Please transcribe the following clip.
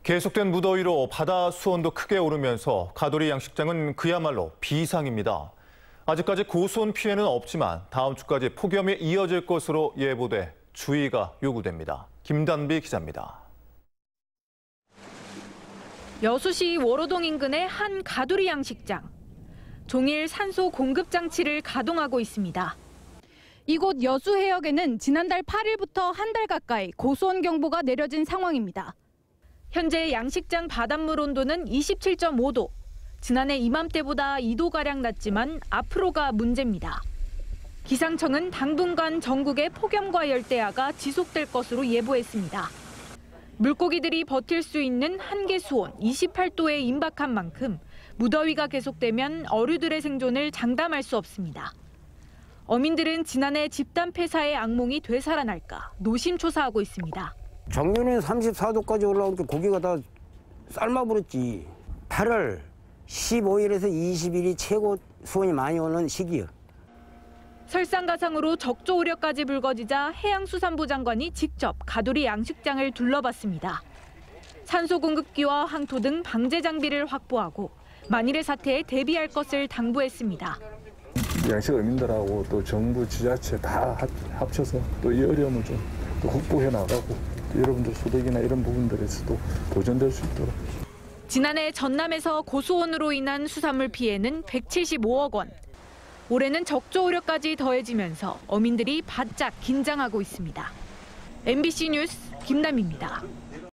계속된 무더위로 바다 수온도 크게 오르면서 가돌이 양식장은 그야말로 비상입니다. 아직까지 고수온 피해는 없지만 다음 주까지 폭염이 이어질 것으로 예보돼 주의가 요구됩니다. 김단비 기자입니다. 여수시 월호동 인근의 한 가두리 양식장. 종일 산소 공급 장치를 가동하고 있습니다. 이곳 여수해역에는 지난달 8일부터 한 달 가까이 고수온 경보가 내려진 상황입니다. 현재 양식장 바닷물 온도는 27.5도. 지난해 이맘때보다 2도가량 낮지만 앞으로가 문제입니다. 기상청은 당분간 전국에 폭염과 열대야가 지속될 것으로 예보했습니다. 물고기들이 버틸 수 있는 한계 수온 28도에 임박한 만큼 무더위가 계속되면 어류들의 생존을 장담할 수 없습니다. 어민들은 지난해 집단 폐사의 악몽이 되살아날까 노심초사하고 있습니다. 작년에 34도까지 올라오니까 고기가 다 삶아버렸지. 8월 15일에서 20일이 최고 수온이 많이 오는 시기요. 설상가상으로 적조 우려까지 불거지자 해양수산부 장관이 직접 가두리 양식장을 둘러봤습니다. 산소 공급기와 항토 등 방제 장비를 확보하고 만일의 사태에 대비할 것을 당부했습니다. 양식 어민들하고 또 정부, 지자체 다 합쳐서 또 이 어려움을 좀 또 극복해 나가고 여러분들 소득이나 이런 부분들에서도 보전될 수 있도록. 지난해 전남에서 고수온으로 인한 수산물 피해는 175억 원. 올해는 적조 우려까지 더해지면서 어민들이 바짝 긴장하고 있습니다. MBC 뉴스 김남희입니다.